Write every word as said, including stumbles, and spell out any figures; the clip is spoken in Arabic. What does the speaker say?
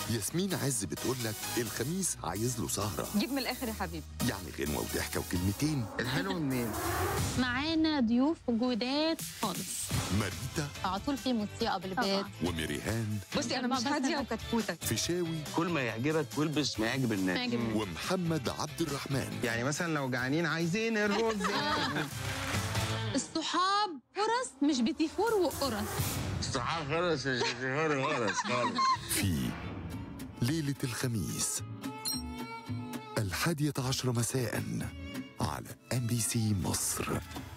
ياسمين عز بتقولك الخميس عايز له سهرة. جيب من الآخر يا حبيبي. يعني غنوة وضحكة وكلمتين. الحلو منين؟ معانا ضيوف جداد خالص. ماريتا على طول في موسيقى بالبيت. وميريهان. بصي أنا مش هادية وكتكوتة. فيشاوي. كل ما يعجبك والبس ما يعجب الناس. ومحمد عبد الرحمن. يعني مثلا لو جعانين عايزين الرز. الصحاب فرص مش بتيفور وقرص. الصحاب فرص مش بتيفور وقرص خالص. في ليلة الخميس الحادية عشر مساء على ام بي سي مصر.